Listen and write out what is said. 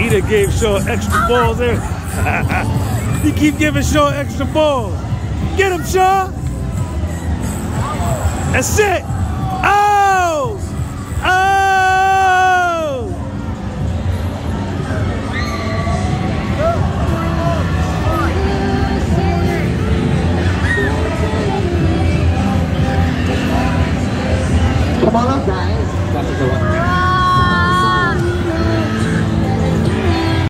He done gave Shaw extra balls there. He keep giving Shaw extra balls. Get him, Shaw. That's it.